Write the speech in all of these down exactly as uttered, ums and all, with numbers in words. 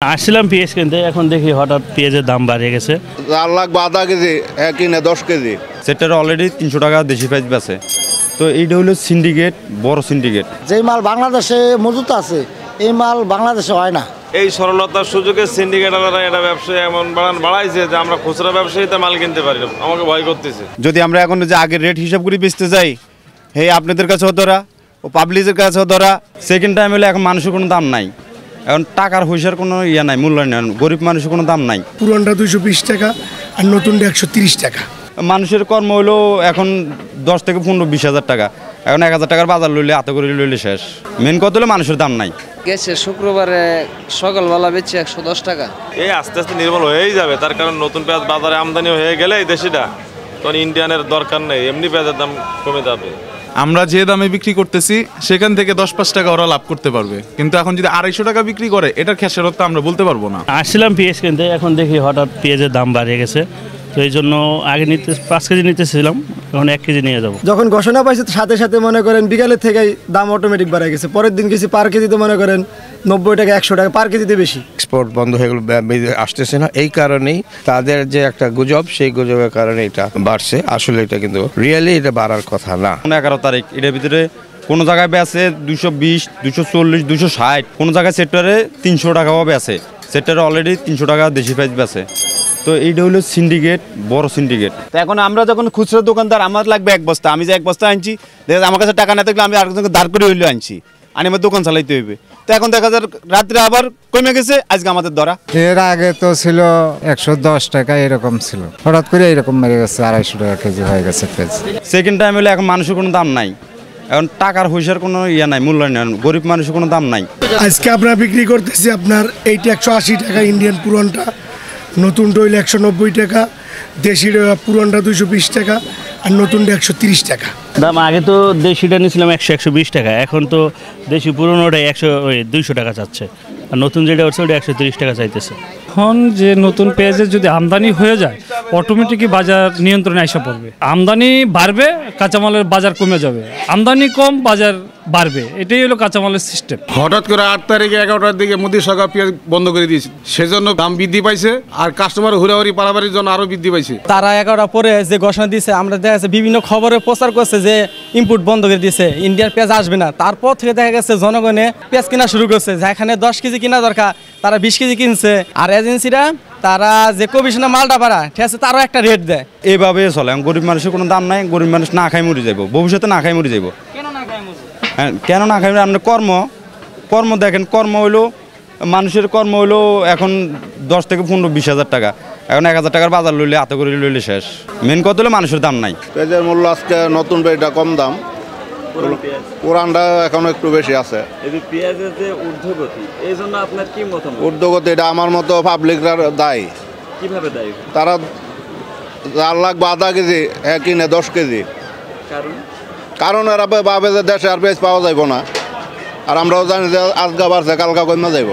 আসছিলাম পেঁয়াজ কিনতে, এখন দেখি হঠাৎ পেঁয়াজের দাম বাড়িয়ে গেছে। চার লাখ বা আধা কেজি কিনে দশ কেজি সেটার অলরেডি তিনশো টাকা দেশি প্রাইস বেছে। তো এইটা হলো সিন্ডিকেট, বড় সিন্ডিকেট। যেই মাল বাংলাদেশে মজুত আছে এই মাল বাংলাদেশে হয় না। এই সরলতার সুযোগে সিন্ডিকেটাররা এটা ব্যবসায় এমন বাড়ান বাড়াইছে যে আমরা খুচরা ব্যবসায়ীতে মাল কিনতে পারি না, আমাকে ভয় করতেছে। যদি আমরা এখন যে আগের রেট হিসাব করে বেচতে যাই, হে আপনাদের কাছেও ধরা ও পাবলিকের কাছেও ধরা। সেকেন্ড টাইম হলে এখন মানুষের কোনো দাম নাই, এখন টাকার পয়সার কোনো ইয়া নাই, মূল্যায়ন নাই, গরিব মানুষের কোনো দাম নাই। পুরানটা দুইশো বিশ টাকা আর নতুনটা একশো তিরিশ টাকা। মানুষের কর্ম হলো এখন দশ থেকে পনেরো বিশ হাজার টাকা, এখন এক হাজার টাকার বাজার লইলে হাতে করে লইলে শেষ। মেন কথা হলো মানুষের দাম নাই। গেছে শুক্রবারে সকালবেলা বেচে একশো দশ টাকা। এই আস্তে আস্তে নির্মূল হয়েই যাবে, তার কারণ নতুন পেঁয়াজ বাজারে আমদানি হয়ে গেলে এই দেশিটা তখন ইন্ডিয়ানের দরকার নেই, এমনি পেঁয়াজের দাম কমে যাবে। আমরা যে দামে বিক্রি করতেছি সেখান থেকে দশ পাঁচ টাকা ওরা লাভ করতে পারবে, কিন্তু এখন যদি আড়াইশো টাকা বিক্রি করে এটার খেসারত আমরা বলতে পারবো না। আসছিলাম পেঁয়াজ কিনতে, এখন দেখি হঠাৎ পেঁয়াজের দাম বাড়িয়ে গেছে। তো এই জন্য আগে নিতে পাঁচ কেজি নিতেছিলাম, এখন এক কেজি নিয়ে যাবো। যখন ঘোষণা পাইছে সাথে সাথে মনে করেন বিকালের থেকেই দাম অটোমেটিক বাড়ে গেছে। পরের দিন গেছি পার কেজিতে মনে করেন নব্বই টাকা একশো টাকা পার কেজিতে বেশি। এক্সপোর্ট বন্ধ হয়ে গেল, আসতেছে না, এই কারণেই তাদের যে একটা গুজব, সেই গুজবের কারণে এটা বাড়ছে। আসলে এটা কিন্তু রিয়েলি এটা বাড়ার কথা না। এগারো তারিখ এটার ভিতরে কোনো জায়গায় বেছে দুশো বিশ দুশো চল্লিশ দুশো ষাট, কোনো জায়গায় সেক্টরে তিনশো টাকাও বেছে। সেক্টরে অলরেডি তিনশো টাকা দেশি প্রাইস বেছে। তো এইটা হলো সিন্ডিকেট, বড় সিন্ডিকেট। তো এখন আমরা যখন খুচরো দোকানদার, আমার লাগবে এক বস্তা, আমি যে এক বস্তা আনছি, দেখা যায় আমার কাছে টাকা না থাকলে আমি আরেকজনকে দাঁড় করে হইলেও আনছি, আনি আমার দোকান চালাইতে হইবে। তো এখন দেখা যায় রাত্রে আবার কমে গেছে, আজকে আমাদের ধরা। এর আগে তো ছিল একশো দশ টাকা এরকম ছিল, হঠাৎ করে এরকম মেরে গেছে, আড়াইশো টাকা কেজি হয়ে গেছে পেঁয়াজ। সেকেন্ড টাইম হলে এখন মানুষের কোনো দাম নাই, এখন টাকার পয়সার কোনো ইয়া নাই, মূল্যায়ন নাই, গরিব মানুষের কোনো দাম নাই। আজকে আমরা বিক্রি করতেছি আপনার এইটা একশো আশি টাকা ইন্ডিয়ান পুরানটা, নতুনটা হইলে একশো নব্বই টাকা, দেশির পুরানটা দুইশো বিশ টাকা আর নতুনটা একশো তিরিশ টাকা। দাম আগে তো দেশিটা নিয়েছিলাম একশো একশো বিশ টাকা, এখন তো দেশি পুরোনোটাই একশো ওই দুইশো টাকা চাচ্ছে, আর নতুন যেটা হচ্ছে ওটা একশো তিরিশ টাকা চাইতেছে। এখন যে নতুন পেঁয়াজের যদি আমদানি হয়ে যায় অটোমেটিকই বাজার নিয়ন্ত্রণে আসা পড়বে। আমদানি বাড়বে, কাঁচামালের বাজার কমে যাবে, আমদানি কম বাজার বাড়বে, এটাই হলো কাঁচামালের সিস্টেম। হঠাৎ করে আট তারিখে এগারোটার দিকে মোদি সরকার পেঁয়াজ বন্ধ করে দিয়েছে, সেজন্য দাম বৃদ্ধি পাইছে আর কাস্টমার হুড়াহুড়ি পারাবারির জন্য আরো বৃদ্ধি পাইছে। তারা এগারোটা পরে যে ঘোষণা দিয়েছে, আমরা দেখা যাচ্ছে বিভিন্ন খবরে প্রচার করছে যে ইম্পোর্ট বন্ধ করে দিয়েছে, ইন্ডিয়ার পেঁয়াজ আসবে না। তারপর থেকে দেখা গেছে জনগণে পেঁয়াজ কেনা শুরু করছে, যেখানে দশ কেজি কেনা দরকার তারা বিশ কেজি কিনছে। আর এজেন্সিরা তারা যে কমিশনে মালটা পাড়া ঠিক আছে তারও একটা রেট দেয়। এইভাবে চলে, গরিব মানুষের কোনো দাম নাই, গরিব মানুষ না খাই মরে যাবো, ভবিষ্যতে না খাই মরে যাবো। হ্যাঁ, কেন না খাই? আপনার কর্ম কর্ম দেখেন, কর্ম হইলো মানুষের কর্ম হইলো এখন দশ থেকে পনেরো বিশ হাজার টাকা, এখন এক হাজার টাকার বাজার লইলে হাতে করে লইলে শেষ। মেন কথা হলো মানুষের দাম নাই। পেঁয়াজের মূল্য আজকে নতুন পেঁয়াজটা কম দাম, পুরানটা এখন একটু বেশি আছে। পেঁয়াজের যে ঊর্ধ্বগতি, এই জন্য আপনার কি মতামত? ঊর্ধ্বগতি এটা আমার মতো পাবলিকরা দায়ী। কিভাবে দায়ী? তারা চার লাখ বা আধা কেজি কিনে দশ কেজি। কারণ কারণ এরা ভাবে যে দেশে আর পেঁয়াজ পাওয়া যাইব না, আর আমরাও জানি যে আজকে বাড়ছে কালকা কমে যাইব,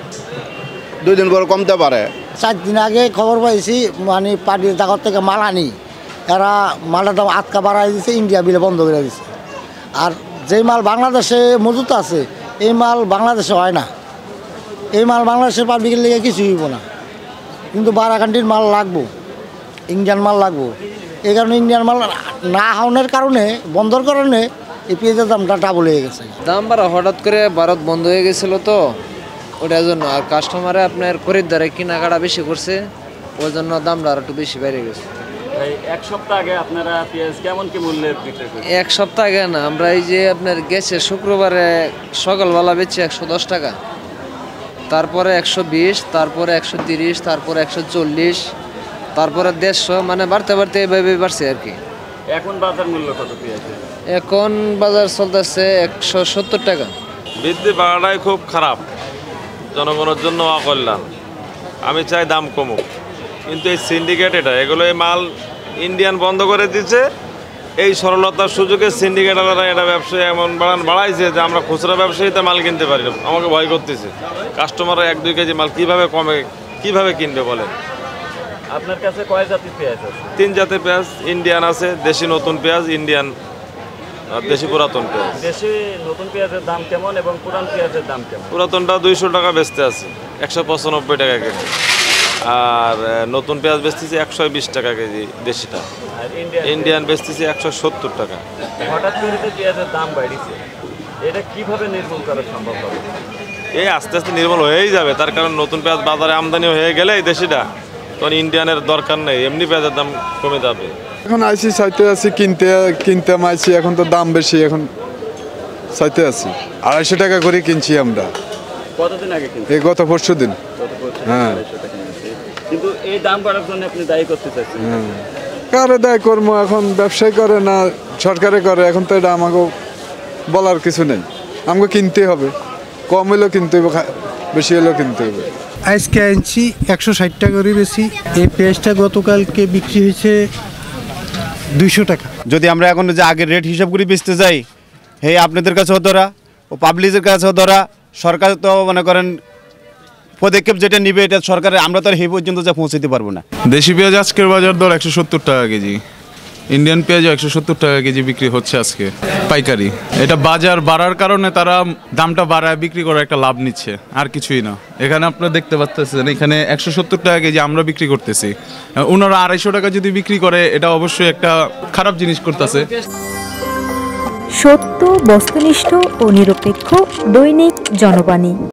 দুই দিন পরে কমতে পারে। চার দিন আগে খবর পাইছি মানে পার্টির জাগর থেকে মাল আনি, এরা মালের দাম আটকা বাড়াই দিচ্ছে, ইন্ডিয়া বিলে বন্ধ করে দিচ্ছে। আর যেই মাল বাংলাদেশে মজুত আছে এই মাল বাংলাদেশে হয় না। এই মাল বাংলাদেশের পাবলিকের লেগে কিছুই হইব না, কিন্তু বারাকান্ডির মাল লাগবো, ইন্ডিয়ান মাল লাগবো। এই কারণে ইন্ডিয়ান মাল না হওয়ার কারণে, বন্ধর কারণে এই পেঁয়াজের দামটা ডাবল হয়ে গেছে। দাম বাড়া হঠাৎ করে ভারত বন্ধ হয়ে গেছিলো তো ওটার জন্য, আর কাস্টমারে আপনার খরিদ্দারে কেনাকাটা বেশি করছে, ওই জন্য দামটা আর একটু বেশি বেড়ে গেছে। এক সপ্তাহ আগে আপনারা পেঁয়াজ কেমন কি মূল্যে বিক্রি করেন? এক সপ্তাহ আগে না, আমরা এই যে আপনার গেছে শুক্রবারে সকালবেলা বেচে একশো দশ টাকা, তারপরে একশো বিশ, তারপরে একশো তিরিশ, তারপরে একশো চল্লিশ, তারপরে দেড়শো, মানে বাড়তে বাড়তে এভাবে বাড়ছে আর কি। এখন বাজার মূল্য কত পেঁয়াজের? এখন বাজার চলতেছে একশো সত্তর টাকা। বৃদ্ধি বাড়াটাই খুব খারাপ, জনগণের জন্য অকল্যাণ। আমি চাই দাম কমুক, কিন্তু এই সিন্ডিকেট এটা এগুলো এই মাল ইন্ডিয়ান বন্ধ করে দিচ্ছে, এই সরলতার সুযোগে সিন্ডিকেটাররা এটা ব্যবসায় এমন বাড়ান বাড়াইছে যে আমরা খুচরা ব্যবসায়ীতে মাল কিনতে পারি না, আমাকে ভয় করতেছে। কাস্টমাররা এক দুই কেজি মাল কীভাবে কমে কীভাবে কিনবে বলেন? আপনার কাছে কয় জাতির পেঁয়াজ আছে? তিন জাতের পেঁয়াজ, ইন্ডিয়ান আছে, দেশি নতুন পেঁয়াজ, ইন্ডিয়ান আর দেশি পুরাতন পেঁয়াজ। দেশে নতুন পেঁয়াজের দাম কেমন এবং পুরান পেঁয়াজের দাম কেমন? পুরাতনটা দুইশো টাকা বেচতে আছে, একশো পঁচানব্বই টাকা কেজি। আর নতুন পেঁয়াজ বেচতেছি একশো বিশ টাকা কেজি দেশিটা। আর ইন্ডিয়ান ইন্ডিয়ান বেচতেছি একশো সত্তর টাকা। হঠাৎ করে যে পেঁয়াজের দাম বাড়িছে, এটা কিভাবে নির্মূল করা সম্ভব হবে? এই আস্তে আস্তে নির্মূল হয়েই যাবে, তার কারণ নতুন পেঁয়াজ বাজারে আমদানি হয়ে গেলে এই দেশিটা তখন ইন্ডিয়ানের দরকার নেই, এমনি পেঁয়াজের দাম কমে যাবে। এখন আইসি চাইতে আছি, কিনতে কিনতে আইসি, এখন তো দাম বেশি, এখন চাইতে আছি আড়াইশো টাকা করে কিনছি আমরা। কতদিন আগে কিনছেন? এই গত পরশু দিন। হ্যাঁ, কিন্তু এই দাম বাড়ার জন্য আপনি দায়ী করতে চাচ্ছেন? কারে দায় কর্ম, এখন ব্যবসায়ী করে না সরকারে করে, এখন তো এটা আমাকে বলার কিছু নেই। আমাকে কিনতে হবে, কম হলেও কিনতে হবে, বেশি হলেও কিনতে হবে। আজকে আনছি একশো ষাট টাকা করে বেশি। এই পেঁয়াজটা গতকালকে বিক্রি হয়েছে দুইশো টাকা। যদি আমরা এখন যে আগের রেট হিসাব করে বেচতে যাই, হে আপনাদের কাছেও ধরা ও পাবলিকের কাছেও ধরা, সরকার তো মনে করেন পদক্ষেপ যেটা নিবে এটা সরকারের, আমরা তো আর এই পর্যন্ত যা পৌঁছাতে পারবো না। দেশি পেঁয়াজ আজকের বাজার দর একশো সত্তর টাকা কেজি, ইন্ডিয়ান পেঁয়াজ একশো সত্তর টাকা কেজি বিক্রি হচ্ছে আজকে পাইকারি। এটা বাজার বাড়ার কারণে তারা দামটা বাড়ায় বিক্রি করার একটা লাভ নিচ্ছে, আর কিছুই না। এখানে আপনারা দেখতে পাচ্ছেন এখানে একশো সত্তর টাকা কেজি আমরা বিক্রি করতেছি, ওনারা আড়াইশো টাকা যদি বিক্রি করে এটা অবশ্যই একটা খারাপ জিনিস করতেছে। সত্য, বস্তুনিষ্ঠ ও নিরপেক্ষ দৈনিক জনবাণী।